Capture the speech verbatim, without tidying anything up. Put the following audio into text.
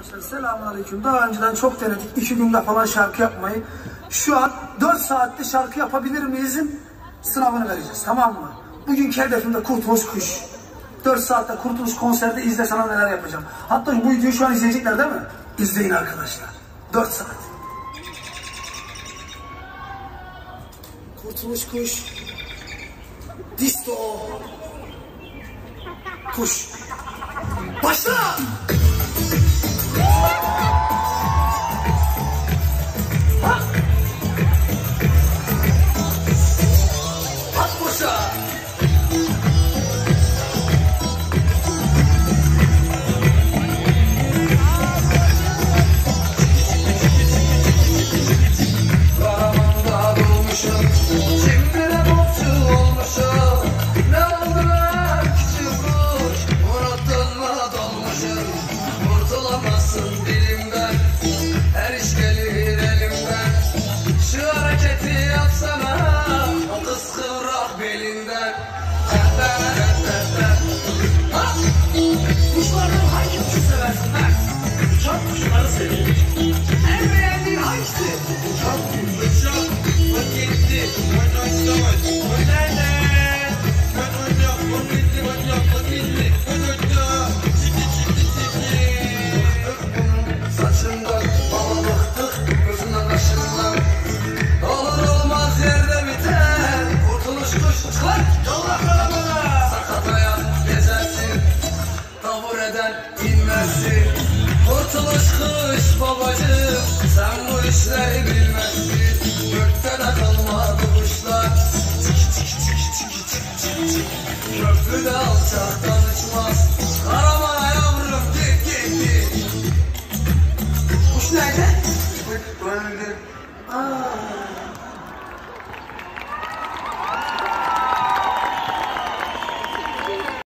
Arkadaşlar selamünaleyküm. Daha önceden çok denedik. iki günde falan şarkı yapmayı. Şu an dört saatte şarkı yapabilir miyizin sınavını vereceğiz. Tamam mı? Bugünkü hedefimde Kurtuluş Kuş. dört saatte Kurtuluş konserde izle sana neler yapacağım. Hatta bu videoyu şu an izleyecekler değil mi? İzleyin arkadaşlar. dört saat. Kurtuluş Kuş. Disto. Kuş. Başla! At boşa! Karamanda doğmuşum, şimdi de bokçu olmuşum. Ne oldu lan küçük kuş, unuttun mu dolmuşum. Kurtulamazsın dilimden, her iş gelir elimden. Şu hareketi yapsana, o kız kıvrak belinden. Ha! Kuşlardan hangi kuşu seversin lan? Uçan kuşları severim. En beğendiğin hangisi? Uçan kuş. Uçan, o gitti, o gitti, o nerede? O uçak, o gitti, o uçak, o gitti, o uçak. Çiki çiki çiki. Saçından bana bıktık, gözünden kaşından. Olur olmaz yerde biter. Kurtuluş kuş, çık lan! Yolla karamana! Sakat ayak gezersin, tabureden inmezsin. Kurtuluş kuş babacığım, sen bu işleri bilmezsin. Gökte de kalmadı kuşlar, köprüde alçaktan uçmaz. Karamana yavrum git git git. Kuş nerede? Öldü. Aa.